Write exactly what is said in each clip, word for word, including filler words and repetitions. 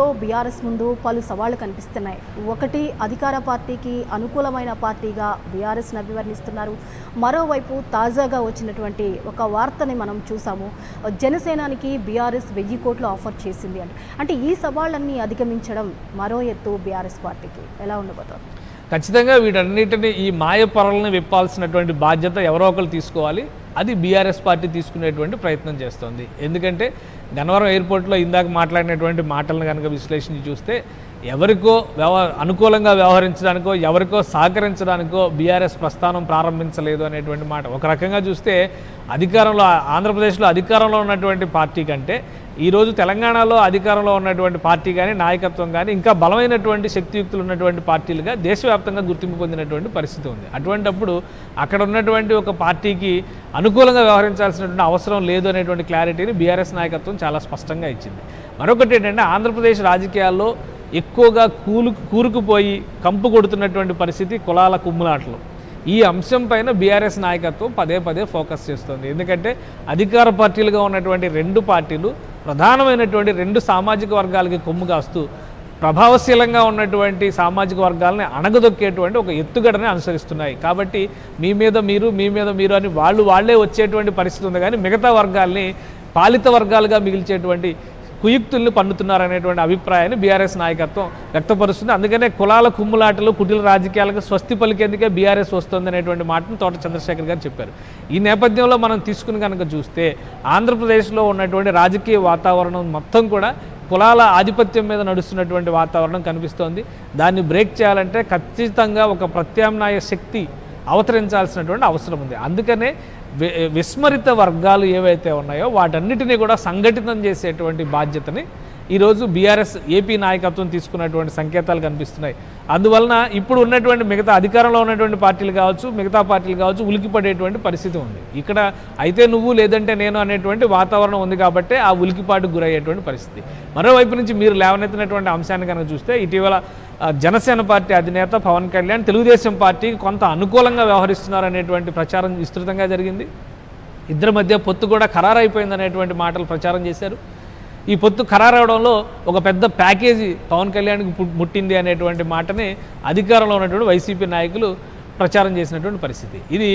రాష్ట్రంలో బీఆర్ఎస్ ముందు పలు సవాళ్లు కనిపిస్తున్నాయి. ఒకటి, అధికార పార్టీకి అనుకూలమైన పార్టీగా బీఆర్ఎస్ని అభివర్ణిస్తున్నారు. మరోవైపు తాజాగా వచ్చినటువంటి ఒక వార్తని మనం చూసాము. జనసేనానికి బీఆర్ఎస్ వెయ్యి కోట్లు ఆఫర్ చేసింది అని. అంటే ఈ సవాళ్ళన్నీ అధిగమించడం మరో ఎత్తు బీఆర్ఎస్ పార్టీకి ఎలా ఉండబోతోంది? ఖచ్చితంగా వీటన్నిటిని ఈ మాయ పొరలను విప్పాల్సినటువంటి బాధ్యత ఎవరో ఒకరు తీసుకోవాలి. అది బీఆర్ఎస్ పార్టీ తీసుకునేటువంటి ప్రయత్నం చేస్తుంది. ఎందుకంటే గన్నవరం ఎయిర్పోర్ట్లో ఇందాక మాట్లాడినటువంటి మాటలను కనుక విశ్లేషించి చూస్తే ఎవరికో వ్యవ అనుకూలంగా వ్యవహరించడానికో ఎవరికో సహకరించడానికో బీఆర్ఎస్ ప్రస్థానం ప్రారంభించలేదు అనేటువంటి మాట. ఒక రకంగా చూస్తే అధికారంలో ఆంధ్రప్రదేశ్లో అధికారంలో ఉన్నటువంటి పార్టీ కంటే ఈరోజు తెలంగాణలో అధికారంలో ఉన్నటువంటి పార్టీ కానీ నాయకత్వం కానీ ఇంకా బలమైనటువంటి శక్తియుక్తులు ఉన్నటువంటి పార్టీలుగా దేశవ్యాప్తంగా గుర్తింపు పొందినటువంటి పరిస్థితి ఉంది. అటువంటప్పుడు అక్కడ ఉన్నటువంటి ఒక పార్టీకి అనుకూలంగా వ్యవహరించాల్సినటువంటి అవసరం లేదు అనేటువంటి క్లారిటీని బీఆర్ఎస్ నాయకత్వం చాలా స్పష్టంగా ఇచ్చింది. మరొకటి ఏంటంటే ఆంధ్రప్రదేశ్ రాజకీయాల్లో ఎక్కువగా కూలు కూరుకుపోయి కంపు కొడుతున్నటువంటి పరిస్థితి కులాల కుమ్ములాటలు. ఈ అంశం పైన బీఆర్ఎస్ నాయకత్వం పదే పదే ఫోకస్ చేస్తుంది. ఎందుకంటే అధికార పార్టీలుగా ఉన్నటువంటి రెండు పార్టీలు ప్రధానమైనటువంటి రెండు సామాజిక వర్గాలకి కొమ్ము కాస్తూ ప్రభావశీలంగా ఉన్నటువంటి సామాజిక వర్గాలని అణగదొక్కేటువంటి ఒక ఎత్తుగడని అనుసరిస్తున్నాయి. కాబట్టి మీ మీద మీరు మీ మీద మీరు అని వాళ్ళు వాళ్లే వచ్చేటువంటి పరిస్థితి ఉంది. కానీ మిగతా వర్గాల్ని పాలిత వర్గాలుగా మిగిల్చేటువంటి కుయుక్తుల్ని పన్నుతున్నారనేటువంటి అభిప్రాయాన్ని బీఆర్ఎస్ నాయకత్వం వ్యక్తపరుస్తుంది. అందుకనే కులాల కుమ్ములాటలు కుటిల రాజకీయాలకు స్వస్తి పలికేందుకే బీఆర్ఎస్ వస్తుంది అనేటువంటి మాటను తోట చంద్రశేఖర్ గారు చెప్పారు. ఈ నేపథ్యంలో మనం తీసుకుని కనుక చూస్తే ఆంధ్రప్రదేశ్లో ఉన్నటువంటి రాజకీయ వాతావరణం మొత్తం కూడా కులాల ఆధిపత్యం మీద నడుస్తున్నటువంటి వాతావరణం కనిపిస్తోంది. దాన్ని బ్రేక్ చేయాలంటే ఖచ్చితంగా ఒక ప్రత్యామ్నాయ శక్తి అవతరించాల్సినటువంటి అవసరం ఉంది. అందుకనే విస్మరిత వర్గాలు ఏవైతే ఉన్నాయో వాటన్నిటినీ కూడా సంఘటితం చేసేటువంటి బాధ్యతని ఈరోజు బీఆర్ఎస్ ఏపీ నాయకత్వం తీసుకున్నటువంటి సంకేతాలు కనిపిస్తున్నాయి. అందువలన ఇప్పుడు ఉన్నటువంటి మిగతా అధికారంలో ఉన్నటువంటి పార్టీలు కావచ్చు మిగతా పార్టీలు కావచ్చు ఉలికిపడేటువంటి పరిస్థితి ఉంది. ఇక్కడ అయితే నువ్వు లేదంటే నేను అనేటువంటి వాతావరణం ఉంది కాబట్టి ఆ ఉలికిపాటుకు గురయ్యేటువంటి పరిస్థితి. మరోవైపు నుంచి మీరు లేవనెత్తినటువంటి అంశాన్ని కనుక చూస్తే ఇటీవల జనసేన పార్టీ అధినేత పవన్ కళ్యాణ్ తెలుగుదేశం పార్టీకి కొంత అనుకూలంగా వ్యవహరిస్తున్నారనేటువంటి ప్రచారం విస్తృతంగా జరిగింది. ఇద్దరి మధ్య పొత్తు కూడా ఖరారైపోయిందనేటువంటి మాటలు ప్రచారం చేశారు. ఈ పొత్తు ఖరారవడంలో ఒక పెద్ద ప్యాకేజీ పవన్ కళ్యాణ్కి ముట్టింది అనేటువంటి మాటని అధికారంలో ఉన్నటువంటి వైసీపీ నాయకులు ప్రచారం చేసినటువంటి పరిస్థితి. ఇది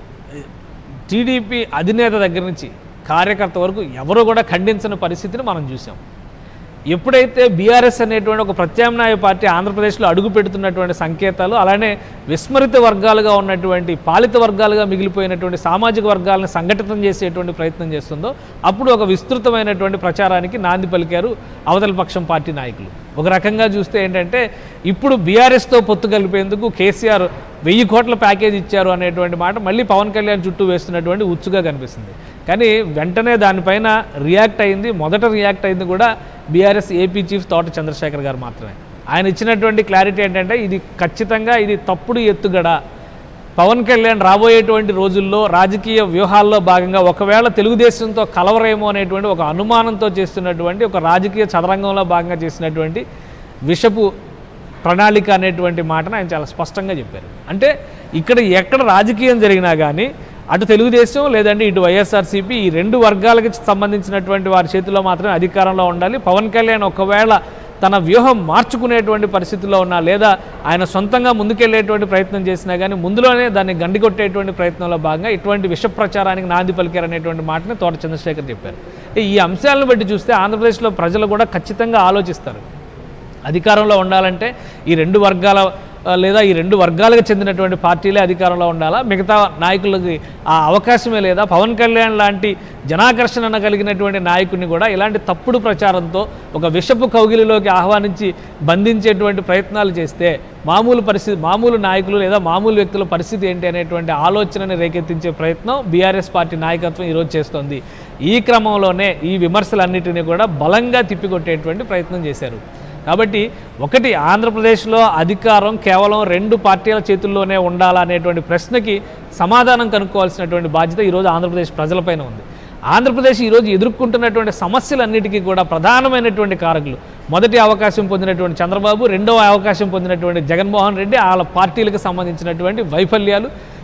టీడీపీ అధినేత దగ్గర నుంచి కార్యకర్త వరకు ఎవరో కూడా ఖండించని పరిస్థితిని మనం చూసాం. ఎప్పుడైతే బీఆర్ఎస్ అనేటువంటి ఒక ప్రత్యామ్నాయ పార్టీ ఆంధ్రప్రదేశ్లో అడుగు పెడుతున్నటువంటి సంకేతాలు అలానే విస్మరిత వర్గాలుగా ఉన్నటువంటి పాలిత వర్గాలుగా మిగిలిపోయినటువంటి సామాజిక వర్గాలను సంఘటితం చేసేటువంటి ప్రయత్నం చేస్తుందో అప్పుడు ఒక విస్తృతమైనటువంటి ప్రచారానికి నాంది పలికారు అవతల పక్షం పార్టీ నాయకులు. ఒక రకంగా చూస్తే ఏంటంటే ఇప్పుడు బీఆర్ఎస్తో పొత్తు కలిపేందుకు కేసీఆర్ వెయ్యి కోట్ల ప్యాకేజ్ ఇచ్చారు అనేటువంటి మాట మళ్ళీ పవన్ కళ్యాణ్ చుట్టూ వేస్తున్నటువంటి ఉచ్చుగా కనిపిస్తుంది. కానీ వెంటనే దానిపైన రియాక్ట్ అయింది మొదట రియాక్ట్ అయింది కూడా బీఆర్ఎస్ ఏపీ చీఫ్ తోట చంద్రశేఖర్ గారు మాత్రమే. ఆయన ఇచ్చినటువంటి క్లారిటీ ఏంటంటే ఇది ఖచ్చితంగా ఇది తప్పుడు ఎత్తుగడ. పవన్ కళ్యాణ్ రాబోయేటువంటి రోజుల్లో రాజకీయ వ్యూహాల్లో భాగంగా ఒకవేళ తెలుగుదేశంతో కలవరేమో అనేటువంటి ఒక అనుమానంతో చేస్తున్నటువంటి ఒక రాజకీయ చదరంగంలో భాగంగా చేసినటువంటి విషపు ప్రణాళిక అనేటువంటి మాటను ఆయన చాలా స్పష్టంగా చెప్పారు. అంటే ఇక్కడ ఎక్కడ రాజకీయం జరిగినా కానీ అటు తెలుగుదేశం లేదంటే ఇటు వైఎస్ఆర్సీపీ ఈ రెండు వర్గాలకి సంబంధించినటువంటి వారి చేతిలో మాత్రమే అధికారంలో ఉండాలి. పవన్ కళ్యాణ్ ఒకవేళ తన వ్యూహం మార్చుకునేటువంటి పరిస్థితుల్లో ఉన్నా లేదా ఆయన సొంతంగా ముందుకెళ్లేటువంటి ప్రయత్నం చేసినా కానీ ముందులోనే దాన్ని గండికొట్టేటువంటి ప్రయత్నంలో భాగంగా ఇటువంటి విష ప్రచారానికి నాంది పలికారనేటువంటి మాటని తోట చంద్రశేఖర్ చెప్పారు. ఈ అంశాలను బట్టి చూస్తే ఆంధ్రప్రదేశ్లో ప్రజలు కూడా ఖచ్చితంగా ఆలోచిస్తారు. అధికారంలో ఉండాలంటే ఈ రెండు వర్గాల లేదా ఈ రెండు వర్గాలకు చెందినటువంటి పార్టీలే అధికారంలో ఉండాలా, మిగతా నాయకులకి ఆ అవకాశమే లేదా? పవన్ కళ్యాణ్ లాంటి జనాకర్షణ కలిగినటువంటి నాయకుడిని కూడా ఇలాంటి తప్పుడు ప్రచారంతో ఒక విషపు కౌగిలిలోకి ఆహ్వానించి బంధించేటువంటి ప్రయత్నాలు చేస్తే మామూలు పరిస్థితి మామూలు నాయకులు లేదా మామూలు వ్యక్తుల పరిస్థితి ఏంటి అనేటువంటి ఆలోచనని రేకెత్తించే ప్రయత్నం బీఆర్ఎస్ పార్టీ నాయకత్వం ఈరోజు చేస్తోంది. ఈ క్రమంలోనే ఈ విమర్శలన్నిటినీ కూడా బలంగా తిప్పికొట్టేటువంటి ప్రయత్నం చేశారు. కాబట్టి ఒకటి ఆంధ్రప్రదేశ్లో అధికారం కేవలం రెండు పార్టీల చేతుల్లోనే ఉండాలనేటువంటి ప్రశ్నకి సమాధానం కనుక్కోవాల్సినటువంటి బాధ్యత ఈరోజు ఆంధ్రప్రదేశ్ ప్రజలపైన ఉంది. ఆంధ్రప్రదేశ్ ఈరోజు ఎదుర్కొంటున్నటువంటి సమస్యలన్నిటికీ కూడా ప్రధానమైనటువంటి కారకులు మొదటి అవకాశం పొందినటువంటి చంద్రబాబు, రెండవ అవకాశం పొందినటువంటి జగన్మోహన్ రెడ్డి, వాళ్ళ పార్టీలకు సంబంధించినటువంటి వైఫల్యాలు,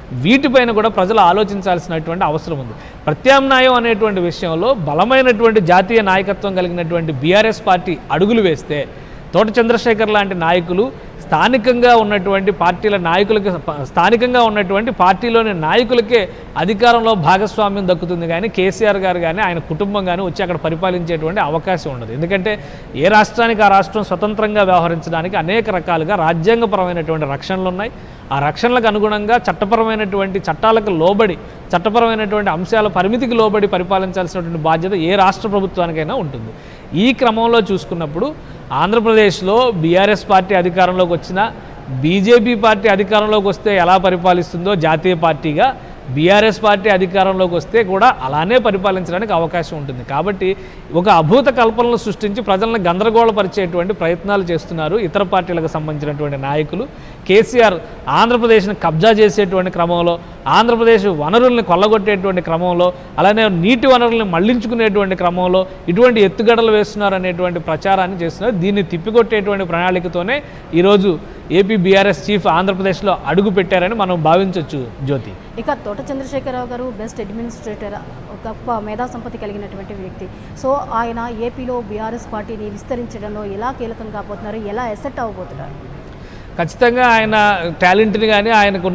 వీటిపైన కూడా ప్రజలు ఆలోచించాల్సినటువంటి అవసరం ఉంది. ప్రత్యామ్నాయం అనేటువంటి విషయంలో బలమైనటువంటి జాతీయ నాయకత్వం కలిగినటువంటి బీఆర్ఎస్ పార్టీ అడుగులు వేస్తే తోట చంద్రశేఖర్ లాంటి నాయకులు స్థానికంగా ఉన్నటువంటి పార్టీల నాయకులకి స్థానికంగా ఉన్నటువంటి పార్టీలోని నాయకులకే అధికారంలో భాగస్వామ్యం దక్కుతుంది. కానీ కేసీఆర్ గారు కానీ ఆయన కుటుంబం కానీ వచ్చి అక్కడ పరిపాలించేటువంటి అవకాశం ఉండదు. ఎందుకంటే ఏ రాష్ట్రానికి ఆ రాష్ట్రం స్వతంత్రంగా వ్యవహరించడానికి అనేక రకాలుగా రాజ్యాంగపరమైనటువంటి రక్షణలు ఉన్నాయి. ఆ రక్షణలకు అనుగుణంగా చట్టపరమైనటువంటి చట్టాలకు లోబడి చట్టపరమైనటువంటి అంశాల పరిమితికి లోబడి పరిపాలించాల్సినటువంటి బాధ్యత ఏ రాష్ట్ర ప్రభుత్వానికైనా ఉంటుంది. ఈ క్రమంలో చూసుకున్నప్పుడు ఆంధ్రప్రదేశ్లో బీఆర్ఎస్ పార్టీ అధికారంలోకి వచ్చిన బీజేపీ పార్టీ అధికారంలోకి వస్తే ఎలా పరిపాలిస్తుందో జాతీయ పార్టీగా బీఆర్ఎస్ పార్టీ అధికారంలోకి వస్తే కూడా అలానే పరిపాలించడానికి అవకాశం ఉంటుంది. కాబట్టి ఒక అభూత కల్పనలు సృష్టించి ప్రజలను గందరగోళపరిచేటువంటి ప్రయత్నాలు చేస్తున్నారు ఇతర పార్టీలకు సంబంధించినటువంటి నాయకులు. కేసీఆర్ ఆంధ్రప్రదేశ్ని కబ్జా చేసేటువంటి క్రమంలో, ఆంధ్రప్రదేశ్ వనరుల్ని కొల్లగొట్టేటువంటి క్రమంలో, అలానే నీటి వనరుల్ని మళ్లించుకునేటువంటి క్రమంలో ఇటువంటి ఎత్తుగడలు వేస్తున్నారు అనేటువంటి ప్రచారాన్ని చేస్తున్నారు. దీన్ని తిప్పికొట్టేటువంటి ప్రణాళికతోనే ఈరోజు ఏపీ బీఆర్ఎస్ చీఫ్ ఆంధ్రప్రదేశ్లో అడుగు పెట్టారని మనం భావించవచ్చు. జ్యోతి, ఇక తోట చంద్రశేఖరరావు గారు బెస్ట్ అడ్మినిస్ట్రేటర్, గొప్ప మేధా సంపత్తి కలిగినటువంటి వ్యక్తి. సో ఆయన ఏపీలో బీఆర్ఎస్ పార్టీని విస్తరించడంలో ఎలా కీలకం కాబోతున్నారు, ఎలా ఎసెట్ అవ్వబోతున్నారు? ఖచ్చితంగా ఆయన టాలెంట్ని కానీ ఆయనకు